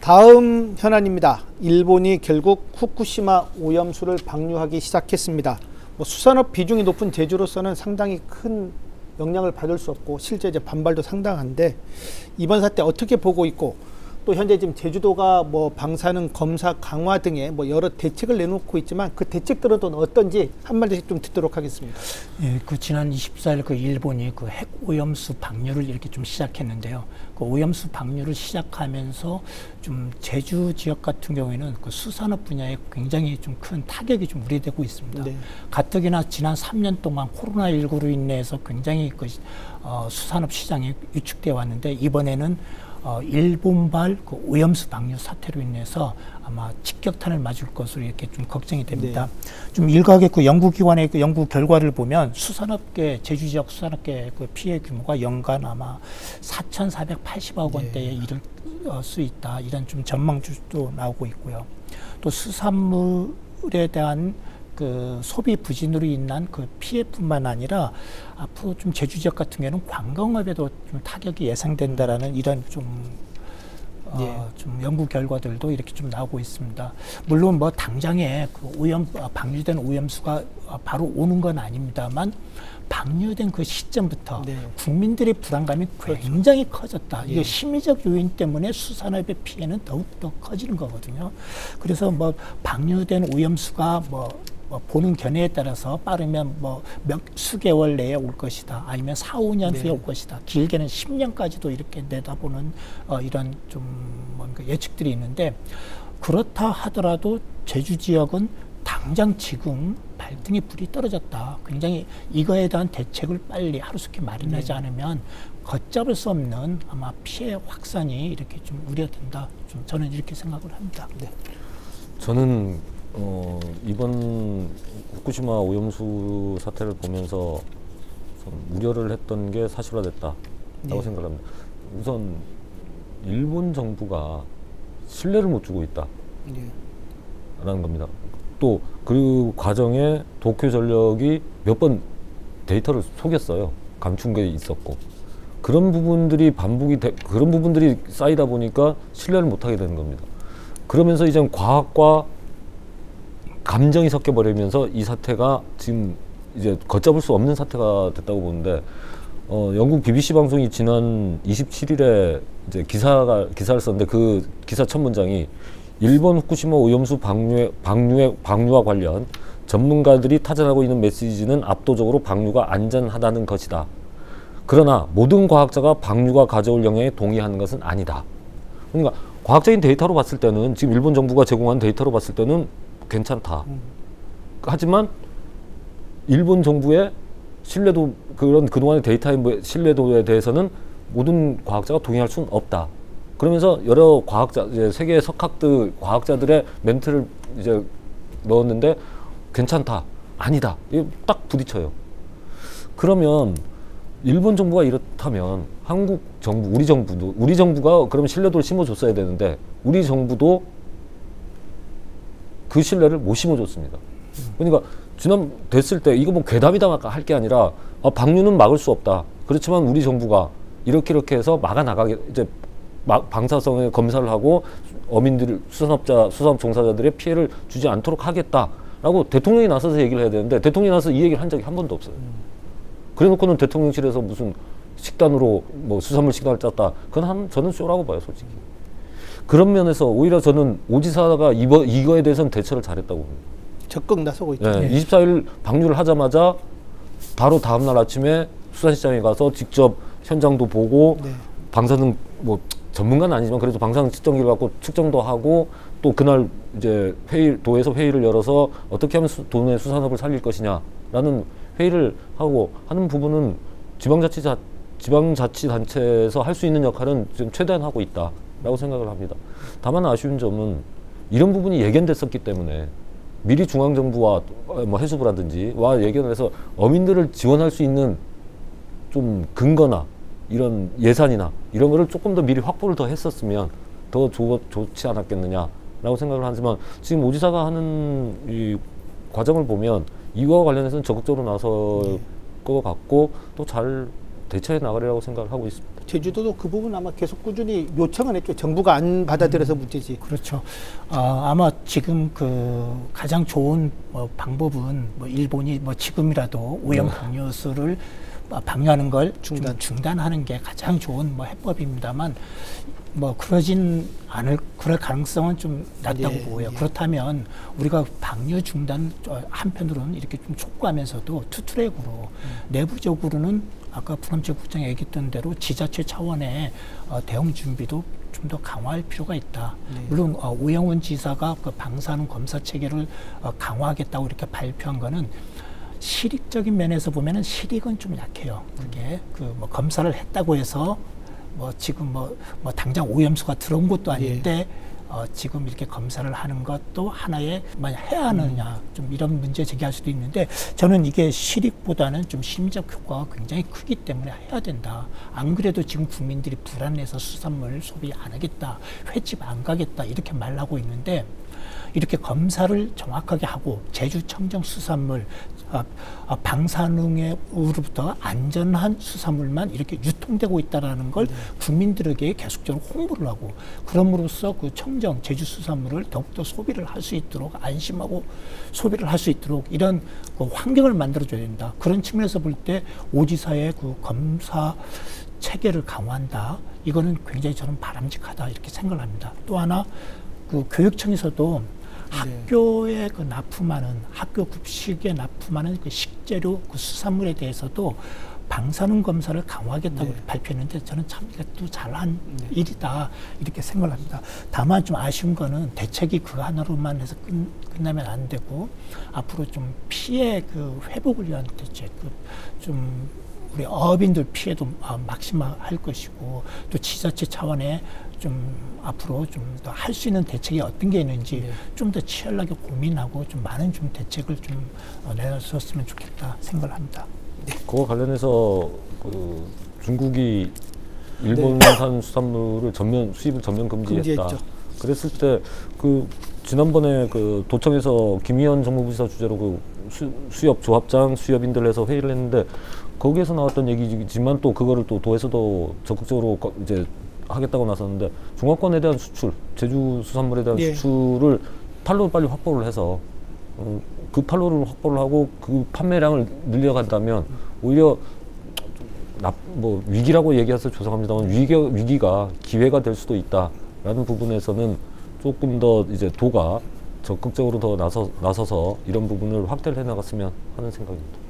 다음 현안입니다. 일본이 결국 후쿠시마 오염수를 방류하기 시작했습니다. 수산업 비중이 높은 제주로서는 상당히 큰 영향을 받을 수 없고 실제 이제 반발도 상당한데, 이번 사태 어떻게 보고 있고, 또 현재 지금 제주도가 방사능 검사 강화 등의 여러 대책을 내놓고 있지만 그 대책들은 또 어떤지 한마디씩 좀 듣도록 하겠습니다. 예, 지난 24일 일본이 핵 오염수 방류를 이렇게 좀 시작했는데요. 그 오염수 방류를 시작하면서 좀 제주 지역 같은 경우에는 수산업 분야에 굉장히 좀 큰 타격이 좀 우려되고 있습니다. 네. 가뜩이나 지난 3년 동안 코로나19로 인해서 굉장히 수산업 시장이 위축되어 왔는데, 이번에는 일본발 오염수 방류 사태로 인해서 아마 직격탄을 맞을 것으로 이렇게 좀 걱정이 됩니다. 네. 좀 일각의 연구기관의 연구 결과를 보면 제주 지역 수산업계 피해 규모가 연간 아마 4,480억 원대에 이를 수 있다, 이런 좀 전망주도 나오고 있고요. 또 수산물에 대한 소비 부진으로 인한 피해뿐만 아니라 앞으로 좀 제주 지역 같은 경우는 관광업에도 좀 타격이 예상된다라는 이런 좀 연구 결과들도 이렇게 좀 나오고 있습니다. 물론 당장에 방류된 오염수가 바로 오는 건 아닙니다만, 방류된 그 시점부터 국민들의 불안감이 굉장히 커졌다. 이게 심리적 요인 때문에 수산업의 피해는 더욱더 커지는 거거든요. 그래서 방류된 오염수가 보는 견해에 따라서 빠르면 수개월 내에 올 것이다, 아니면 4, 5년 후에 올 것이다, 길게는 10년까지도 이렇게 내다보는 이런 좀 예측들이 있는데, 그렇다 하더라도 제주 지역은 당장 지금 발등에 불이 떨어졌다. 굉장히 이거에 대한 대책을 빨리 하루속히 마련하지 않으면 걷잡을 수 없는 아마 피해 확산이 이렇게 좀 우려된다. 저는 이렇게 생각을 합니다. 네. 저는 이번 후쿠시마 오염수 사태를 보면서 우려를 했던 게 사실화됐다라고 생각합니다. 우선 일본 정부가 신뢰를 못 주고 있다라는 겁니다. 또 그 과정에 도쿄전력이 몇 번 데이터를 속였어요. 감춘 게 있었고, 그런 부분들이 그런 부분들이 쌓이다 보니까 신뢰를 못 하게 되는 겁니다. 그러면서 이제 과학과 감정이 섞여 버리면서 이 사태가 지금 이제 걷잡을 수 없는 사태가 됐다고 보는데, 영국 BBC 방송이 지난 27일에 이제 기사를 썼는데, 그 기사 첫 문장이 일본 후쿠시마 오염수 방류와 관련 전문가들이 타전하고 있는 메시지는 압도적으로 방류가 안전하다는 것이다. 그러나 모든 과학자가 방류가 가져올 영향에 동의하는 것은 아니다. 그러니까 과학적인 데이터로 봤을 때는, 지금 일본 정부가 제공한 데이터로 봤을 때는 괜찮다. 하지만 일본 정부의 신뢰도, 그동안의 데이터의 신뢰도에 대해서는 모든 과학자가 동의할 수는 없다. 그러면서 여러 세계 석학들, 과학자들의 멘트를 이제 넣었는데, 괜찮다, 아니다, 이게 딱 부딪혀요. 그러면 일본 정부가 이렇다면 한국 정부, 우리 정부가 그러면 신뢰도를 심어줬어야 되는데, 우리 정부도 그 신뢰를 못 심어줬습니다. 그러니까 됐을 때 이거 괴담이다 할 게 아니라, 방류는 막을 수 없다. 그렇지만 우리 정부가 이렇게 해서 막아나가게, 이제 방사성의 검사를 하고 수산업 종사자들의 피해를 주지 않도록 하겠다라고 대통령이 나서서 얘기를 해야 되는데, 대통령이 나서서 이 얘기를 한 적이 한 번도 없어요. 그래놓고는 대통령실에서 무슨 식단으로 수산물 식단을 짰다. 저는 쇼라고 봐요, 솔직히. 그런 면에서 오히려 저는 오지사가 이거에 대해서는 대처를 잘했다고 봅니다. 적극 나서고 있죠. 네, 24일 방류를 하자마자 바로 다음날 아침에 수산시장에 가서 직접 현장도 보고, 방사능 전문가는 아니지만 그래도 방사능 측정기를 갖고 측정도 하고, 또 그날 이제 도에서 회의를 열어서 어떻게 하면 도내 수산업을 살릴 것이냐라는 회의를 하고 하는 부분은 지방자치단체에서 할 수 있는 역할은 지금 최대한 하고 있다라고 생각을 합니다. 다만 아쉬운 점은 이런 부분이 예견됐었기 때문에 미리 중앙정부와 해수부라든지와 예견을 해서 어민들을 지원할 수 있는 좀 근거나 이런 예산이나 이런 거를 조금 더 미리 확보를 더 했었으면 더 좋지 않았겠느냐라고 생각을 하지만, 지금 오지사가 하는 이 과정을 보면 이거와 관련해서는 적극적으로 나설 것 같고, 또 잘 대처해 나가리라고 생각을 하고 있습니다. 제주도도 그 부분 아마 계속 꾸준히 요청은 했죠. 정부가 안 받아들여서 문제지. 그렇죠. 아마 지금 그 가장 좋은 방법은 뭐 일본이 뭐 지금이라도 오염 방류수를 방류하는 걸 중단하는 게 가장 좋은 뭐 해법입니다만 뭐 그러진 않을 그럴 가능성은 좀 낮다고 보여요. 그렇다면 우리가 방류 중단 한편으로는 이렇게 좀 촉구하면서도 투트랙으로 내부적으로는 아까 부남철 국장이 얘기했던 대로 지자체 차원의 대응 준비도 좀 더 강화할 필요가 있다. 물론 오영훈 지사가 그 방사능 검사 체계를 강화하겠다고 이렇게 발표한 거는 실익적인 면에서 보면은 실익은 좀 약해요. 그게 그 뭐 검사를 했다고 해서 뭐 지금 뭐 당장 오염수가 들어온 것도 아닌데 지금 이렇게 검사를 하는 것도 하나의 만약 해야 하느냐 좀 이런 문제 제기할 수도 있는데 저는 이게 실익보다는 좀 심리적 효과가 굉장히 크기 때문에 해야 된다. 안 그래도 지금 국민들이 불안해서 수산물 소비 안 하겠다, 횟집 안 가겠다 이렇게 말하고 있는데 이렇게 검사를 정확하게 하고 제주 청정 수산물 방사능으로부터 안전한 수산물만 이렇게 유통되고 있다라는 걸 국민들에게 계속적으로 홍보를 하고 그럼으로써 그 청정 제주 수산물을 더욱더 소비를 할 수 있도록 안심하고 소비를 할 수 있도록 이런 그 환경을 만들어줘야 된다. 그런 측면에서 볼 때 오지사의 그 검사 체계를 강화한다. 이거는 굉장히 저는 바람직하다 이렇게 생각을 합니다. 또 하나 그 교육청에서도 학교에 그 납품하는 학교 급식에 납품하는 그 식재료 그 수산물에 대해서도 방사능 검사를 강화하겠다고 발표했는데 저는 참 이것도 잘한 일이다 이렇게 생각을 합니다. 다만 좀 아쉬운 거는 대책이 그거 하나로만 해서 끝나면 안 되고 앞으로 좀 피해 그 회복을 위한 대책 좀 우리 어업인들 피해도 막심할 것이고 또 지자체 차원의 좀 앞으로 좀 더 할 수 있는 대책이 어떤 게 있는지 좀 더 치열하게 고민하고 좀 많은 좀 대책을 좀 내놨었으면 좋겠다 생각을 합니다. 그거 관련해서 그 중국이 일본산 수산물을 수입을 전면 금지했다. 그랬을 때 그 지난번에 그 도청에서 김희연 정무부지사 주재로 그 수협 조합장 수협인들 해서 회의를 했는데 거기에서 나왔던 얘기지만 또 그거를 또 도에서도 적극적으로 이제 하겠다고 나섰는데 중화권에 대한 수출, 제주 수산물에 대한 수출을 판로를 빨리 확보를 해서 그 판로를 확보를 하고 그 판매량을 늘려간다면 오히려 뭐 위기라고 얘기해서 죄송합니다만 위기가 기회가 될 수도 있다라는 부분에서는 조금 더 이제 도가 적극적으로 더 나서서 이런 부분을 확대를 해나갔으면 하는 생각입니다.